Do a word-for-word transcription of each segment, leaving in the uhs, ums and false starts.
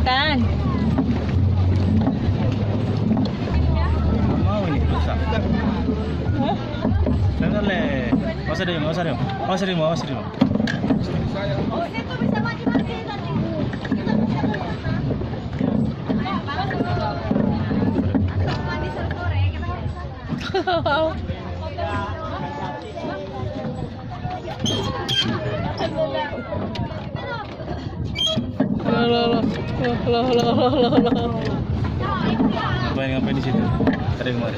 Makan. Mau ini rusak. Jangan leh. Awas deh, awas deh. Awas deh, awas deh. Oh, itu bisa mati-mati tadi. Mandi sore kita harus sana. Loh, loh, loh, loh, loh, loh, loh. Ngapain ngapain di situ? Tadi kemarin.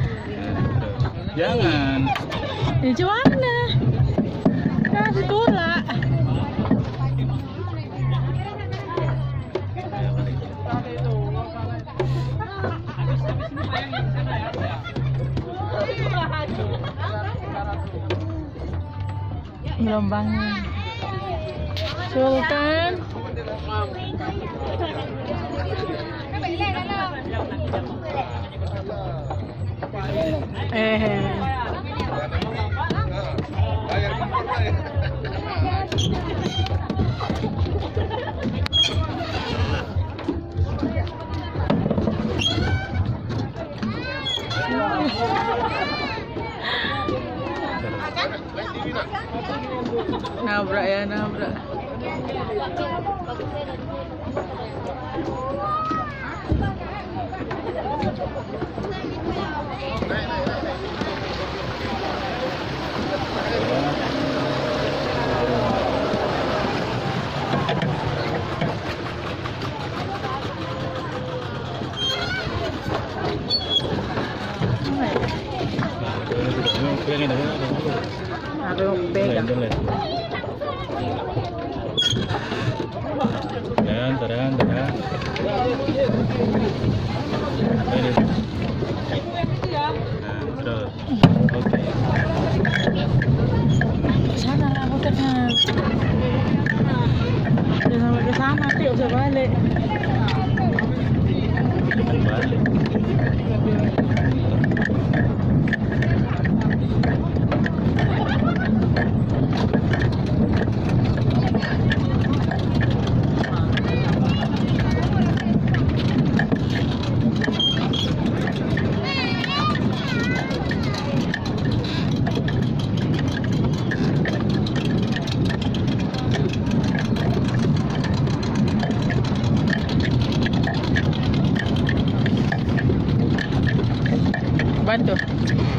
Jangan. Ini gimana? Kasih tulak. Gelombangnya. Sultan. Eh. Nabrak ya, nabrak. Aduh, pegang. Dan, dan, dan. Ini. Nah, terus. Oke. Sana lah putarnya. Jangan sampai ke sana, Tio, bisa balik. Balik. Bantu.